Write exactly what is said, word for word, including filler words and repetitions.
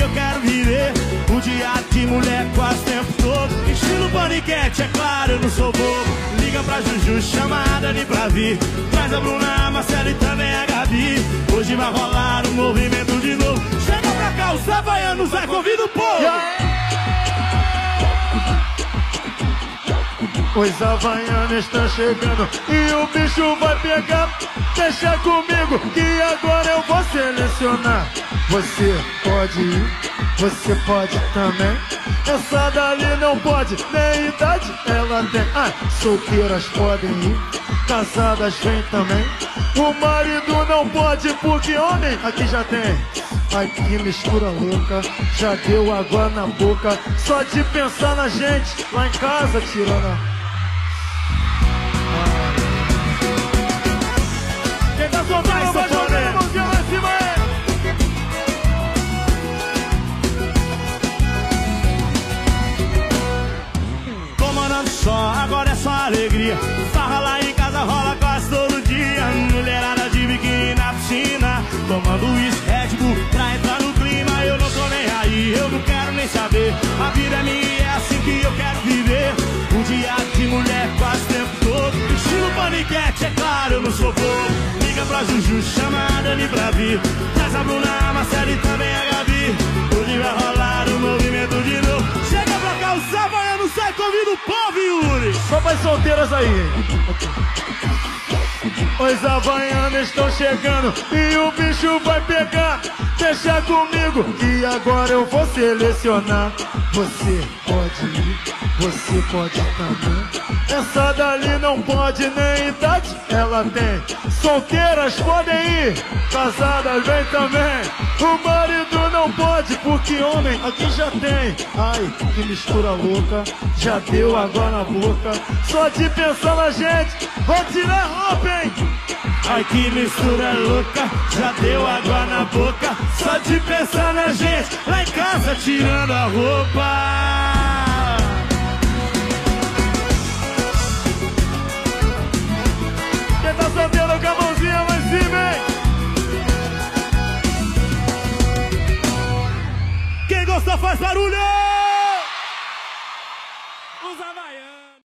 eu quero viver. O dia de mulher quase o tempo todo. Estilo paniquete, é claro, eu não sou bobo. Liga pra Juju, chama a Dani pra vir. Traz a Bruna, a Marcela e também a Gabi. Hoje vai rolar um movimento de novo. Chega pra cá, os havaianos, vai, convida o povo. Yeah. Os havaianos estão chegando e o bicho vai pegar. Deixa comigo que agora eu vou selecionar. Você pode ir, você pode também. Essa dali não pode, nem idade ela tem. Ah, solteiras podem ir, casadas vem também. O marido não pode porque homem aqui já tem. Ai, que mistura louca, já deu água na boca. Só de pensar na gente lá em casa tirando a... Quem tá soltando vai jogando a mãozinha lá em cima aí. Comandando só, agora é só alegria. Farra lá em casa rola quase todo dia. Mulherada de biquíni na piscina, tomando uísque, Red Bull pra entrar no clima. Eu não tô nem aí, eu não quero nem saber. A vida é minha e é assim que eu quero viver. Um dia de mulher quase o tempo todo. Estilo paniquete, é claro, eu não sou bobo. Liga pra Juju, chama a Dani pra vir. Traz a Bruna, a Marcela e também a Gabi. Hoje vai rolar um movimento de novo. Chega pra cá, os havaianos, sai, convida o povo, Yuri. Só para as solteiras aí. Os havaianos estão chegando e o bicho vai pegar. Deixa comigo que agora eu vou selecionar. Você pode ir, você pode também. Essa dali não pode, nem idade ela tem. Solteiras podem ir, casadas vem também. O marido não pode porque homem aqui já tem. Ai, que mistura louca, já deu água na boca. Só de pensar na gente, vou tirar a roupa, hein? Ai, que mistura louca, já deu água na boca. Só de pensar na gente, lá em casa tirando a roupa. Quem tá solteiro com a mãozinha lá em cima, hein? Quem gostou faz barulho!